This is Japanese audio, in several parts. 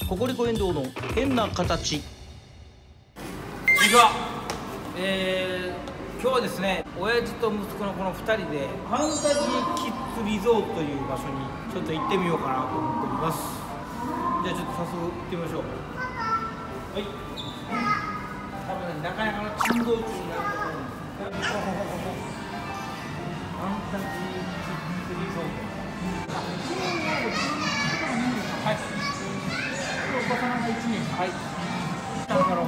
ココリコエンドウの変な形。 こんにちは。今日はですね、親父と息子のこの2人でファンタジーキッズリゾートという場所にちょっと行ってみようかなと思っております。じゃあちょっと早速行ってみましょう。はい。多分ね、なかなかの珍道中になると思うんです。ファンタジーキッズリゾート。はい。お子様が1年。はい。だから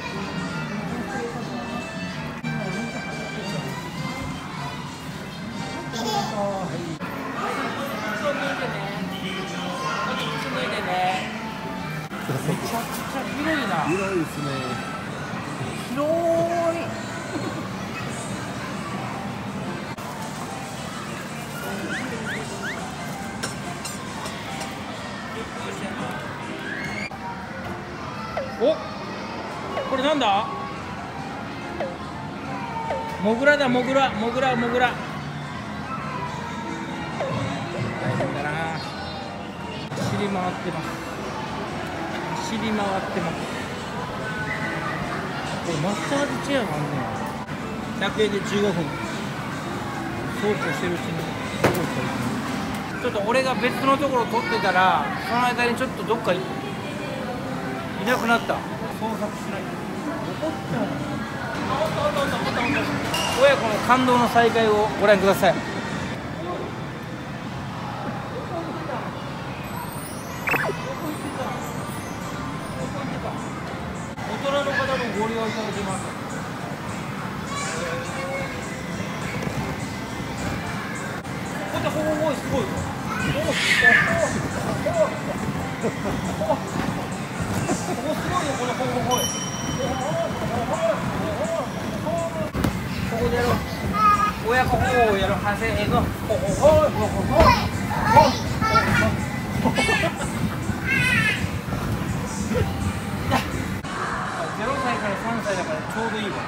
めちゃくちゃ広いな。 広いですね。 広い。お、これなんだ？モグラだ、モグラ。大変だな。走り回ってます。これマッサージチェアがあるね。100円で15分。そうこうしてるうちにちょっと俺が別のところ撮ってたら、その間にちょっとどっかいなくなった。捜索しない。怒っちゃう。親子の感動の再会をご覧ください。大人の方もご利用いただけます。こうやってほぼすごい。すごいよ、このほぼここでやろう。親子をやろう。せーの。0歳から3歳だからちょうどいいわ。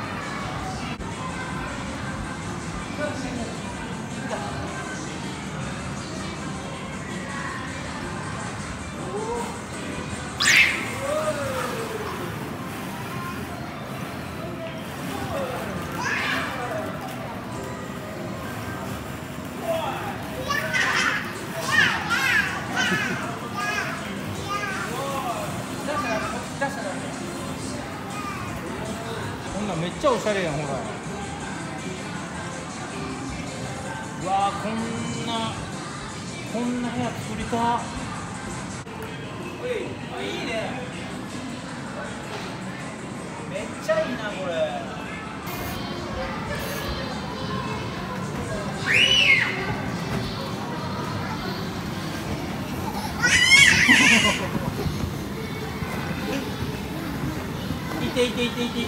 こんなんめっちゃおしゃれやん、ほら。うわー、こんな部屋作りた。いいね。めっちゃいいな、これ。いて。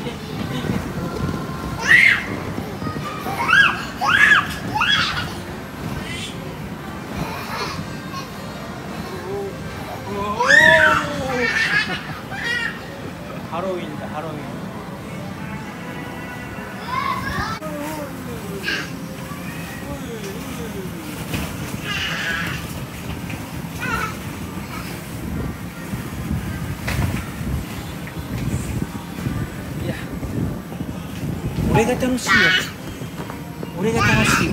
ハロウィンだ、ハロウィン。いや、俺が楽しいよ。俺が楽しい。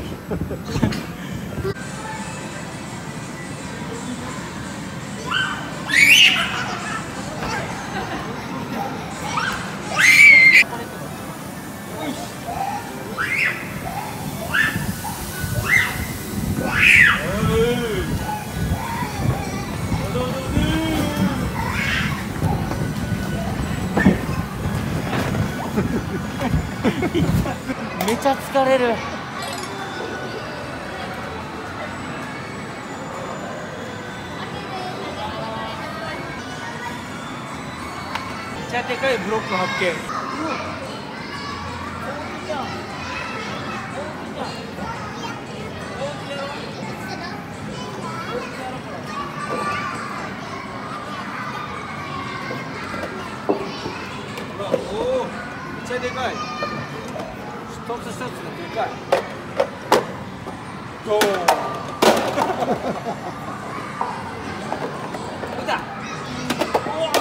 めちゃ疲れる。めっちゃでかいブロック発見。おお、めっちゃでかい。一つ一つがでかい。ゴー。いた。おお。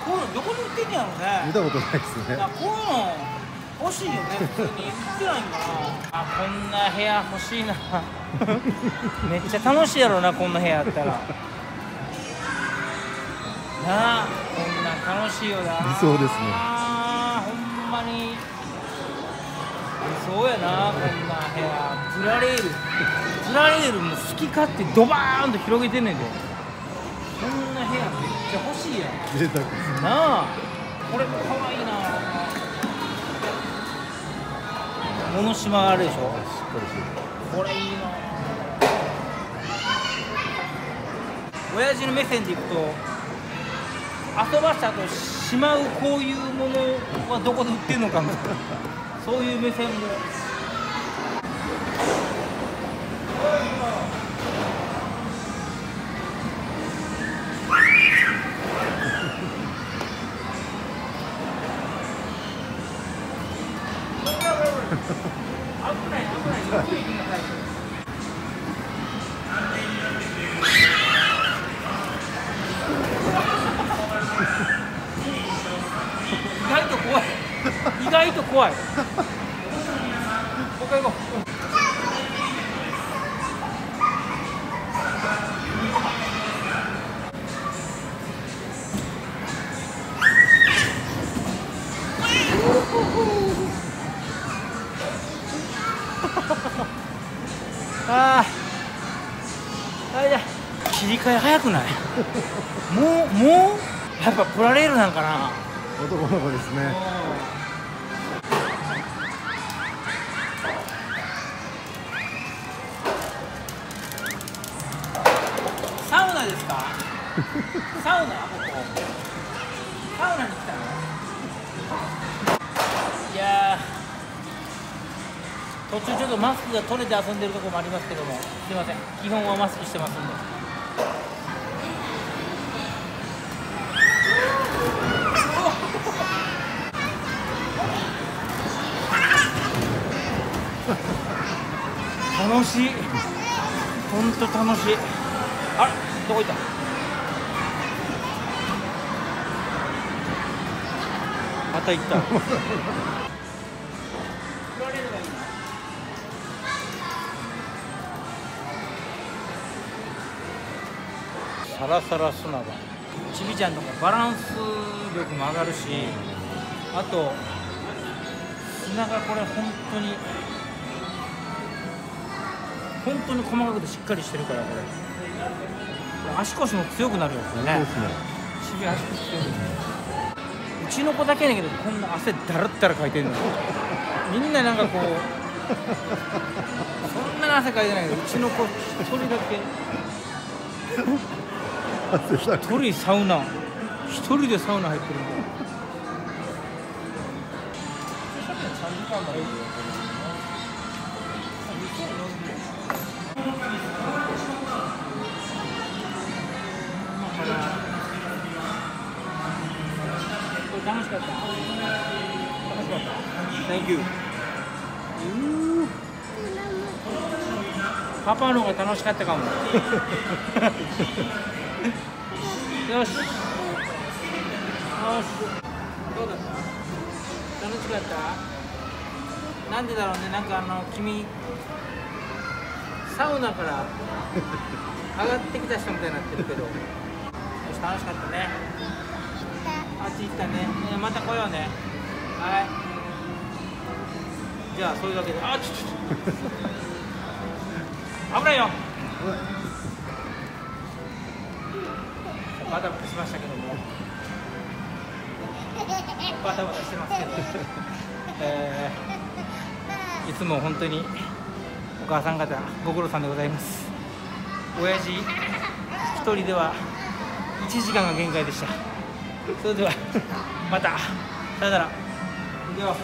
こういうのどこに売ってんねやろね。 見たことないですね。 こういうの欲しいよね。普通に売ってないんかな。あ、こんな部屋欲しいな。めっちゃ楽しいやろな、こんな部屋あったら。なあ、こんなん楽しいよな。 理想ですね。 ほんまに理想やな、こんな部屋。プラレールも好き勝手ドバーンと広げてんねんで。こんな部屋めっちゃ欲しいやん。 贅沢です。 なあ、これかわいいな。物島があるでしょ。 しっかりしてる。 これいいな。親父の目線でいくと、遊ばしたとしまうこういうものはどこで売ってんのかみたいな、そういう目線も。危ない危ない、ゆっくり行きなさい。意外と怖い。意外と怖い。もう一回行こう。ああ、いや、切り替え早くない？もうやっぱプラレールなんかな。 男の子ですね。 サウナですか？サウナ、ここ。サウナに来たの？いやー、途中ちょっとマスクが取れて遊んでるところもありますけども、すいません。基本はマスクしてますんで。楽しい。本当楽しい。あれ、どこ行った？また行った。サラサラ砂場。ちびちゃんとかバランス力も上がるし、あと砂がこれ本当に細かくてしっかりしてるから、これ足腰も強くなるやつだね。ちび足腰強い。うちの子だけやねんけど、こんな汗だらったらかいてんの。みんななんかこうそんなに汗かいてないけど、うちの子一人だけ一人サウナ、一人でサウナ入ってるんだよ。3時間まで楽しかった。楽しかった。Thank you。パパの方が楽しかったかも。よし。よし。どうだった？楽しかった？なんでだろうね。なんか君サウナから上がってきた人みたいになってるけど。よし、楽しかったね。あっち行ったね。また来ようね。はい。じゃあそういうわけで、あ、危ないよ。バタバタしましたけども、バタバタしてますけど、いつも本当にお母さん方ご苦労さんでございます。親父一人では1時間が限界でした。それではまた、さよなら。いくよ。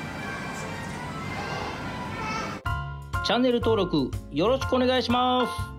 チャンネル登録よろしくお願いします。